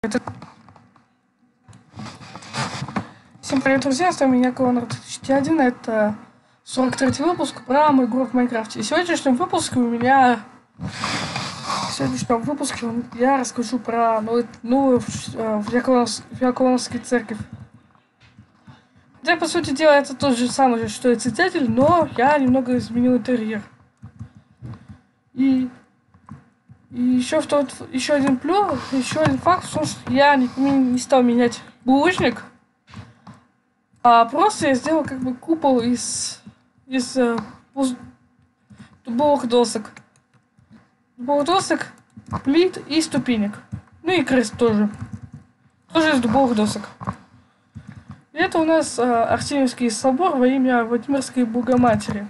это... Всем привет, друзья, с вами я, Конор 2001, это 43-й выпуск про мою игру в Майнкрафте. И в сегодняшнем выпуске я расскажу про новую Виаконовскую церковь. Хотя, по сути дела, это тот же самый, что и Цитадель, но я немного изменил интерьер. И еще один факт в том, что я не стал менять булыжник, а просто я сделал как бы купол из дубовых досок. Плит и ступенек. Ну и крест тоже. Тоже из дубовых досок. И это у нас Артемьевский собор во имя Владимирской Богоматери.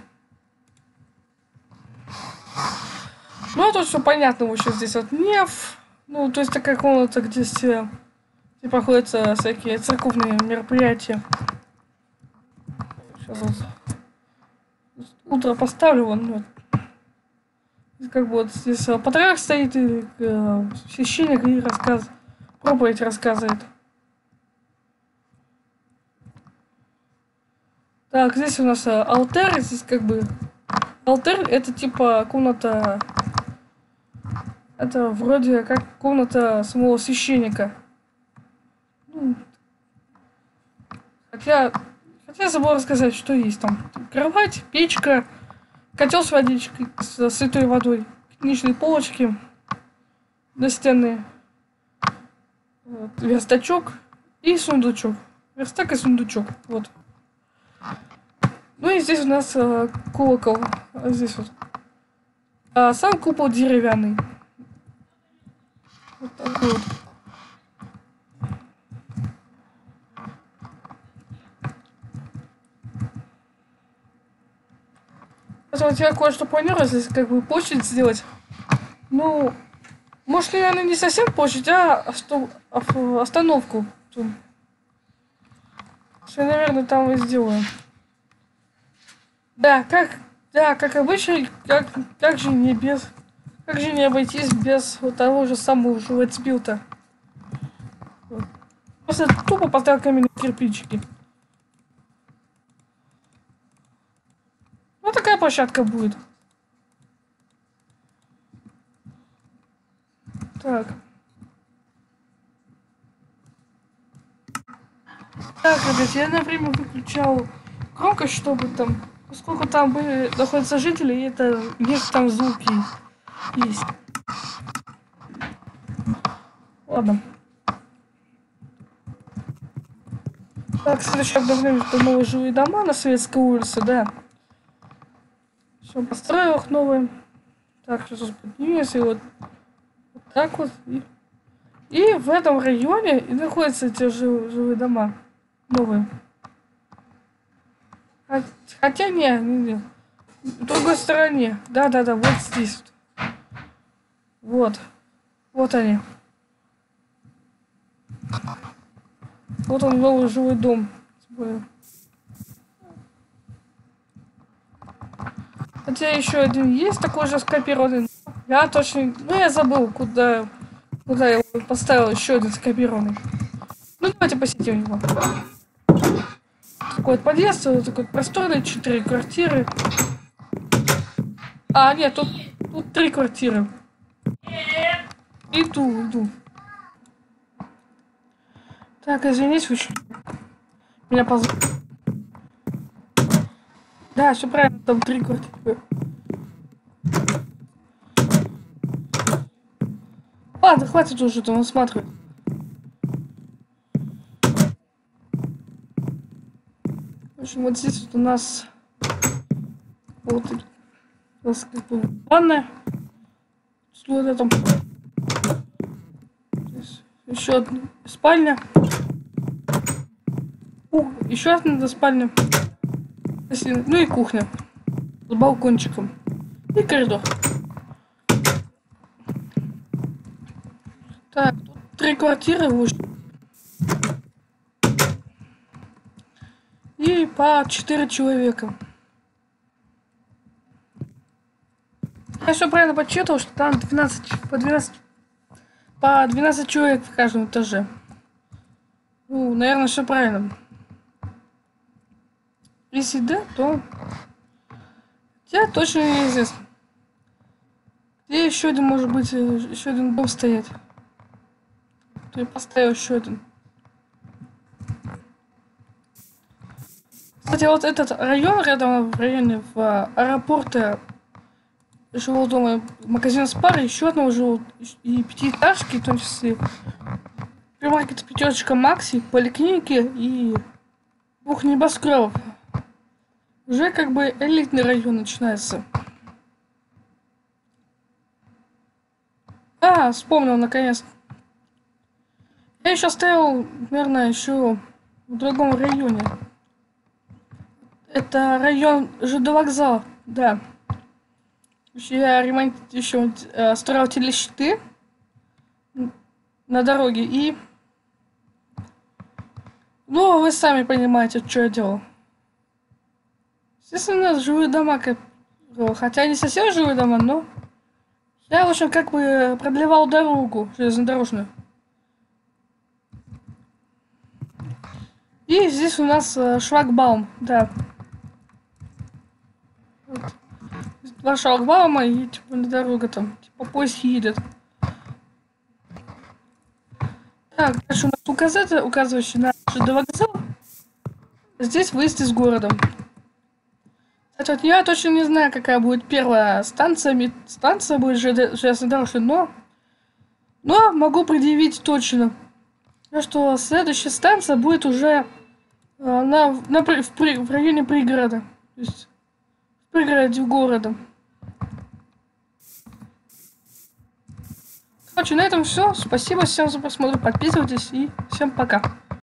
Ну, тут все понятно, еще здесь вот неф. Ну, то есть такая комната, где проходят всякие церковные мероприятия. Сейчас вот утро поставлю, вон. Как бы вот здесь патриарх стоит, и священник и проповедь рассказывает. Так, здесь у нас алтарь, здесь как бы... Алтарь это типа комната... Это вроде как комната самого священника. Ну, хотя забыл рассказать, что есть там. Кровать, печка, котел с водичкой, с святой водой, книжные полочки настенные, вот, верстачок и сундучок. Верстак и сундучок, вот. Ну и здесь у нас колокол. Здесь вот. Сам купол деревянный. Вот так вот. Вот я кое-что планирую здесь как бы площадь сделать. Ну, может, наверное, не совсем площадь, а остановку. Что, наверное, там и сделаю. Да, как обычно, как же не обойтись без вот того же самого жилетсбилта. Вот. Просто тупо поставил каменные кирпичики. Вот такая площадка будет. Так, ребят, я, например, выключал громкость, чтобы там, поскольку там находятся жители, и это есть там звуки есть. Ладно. Так, следующее обновление, это новые жилые дома на Советской улице, да. Все, построил их новые. Так, сейчас поднимемся, и вот так вот. И в этом районе и находятся эти жилые дома. Новые. Хотя не. В другой стороне. Да, вот здесь. Вот. Вот они. Вот он, новый жилой дом. Хотя еще один есть такой же скопированный. Я точно... Ну, я забыл, куда я его поставил, еще один скопированный. Ну, давайте посетим его. Такой вот подъезд, вот такой просторный, 4 квартиры. А, нет, тут 3 квартиры. Иду. Так, извините, меня позвали. Да, все правильно, там 3 квартиры. Ладно, хватит уже там осматривать. В общем, вот здесь вот у нас как бы ванная. Вот это. Здесь еще одна спальня. Еще одна спальня. Ну и кухня. С балкончиком. И коридор. Так, тут 3 квартиры вышли. И по 4 человека. Я все правильно подсчитывал, что там 12 по 12 человек в каждом этаже. Ну, наверное, все правильно. Если да, то я точно неизвестно. Где еще один, может быть, еще один дом стоять? Я поставил еще один. Кстати, вот этот район рядом в районе в аэропорта жилого дома, магазин Спар, еще одного жилого и пятиэтажки, в том числе супермаркет Пятерочка Макси, поликлиники и 2 небоскребов. Уже как бы элитный район начинается. А, вспомнил наконец. Я еще оставил, наверное, еще в другом районе. Это район ЖД вокзала, да. Я еще строил телещиты на дороге и... Ну, вы сами понимаете, что я делал. Естественно, жилые дома, хотя не совсем жилые дома, но... Я, в общем, как бы продлевал дорогу железнодорожную. И здесь у нас шлагбаум, да. Вот. 2 шлагбаума и типа дорога там, типа поезд едет. Так, дальше у нас указатель, указывающий на ЖД вокзал. Здесь выезд из города. Кстати, вот я точно не знаю, какая будет первая станция. Станция будет железнодорожная, но могу предъявить точно, что следующая станция будет уже в районе пригорода. То есть в пригороде города. Короче, на этом все. Спасибо всем за просмотр. Подписывайтесь и всем пока.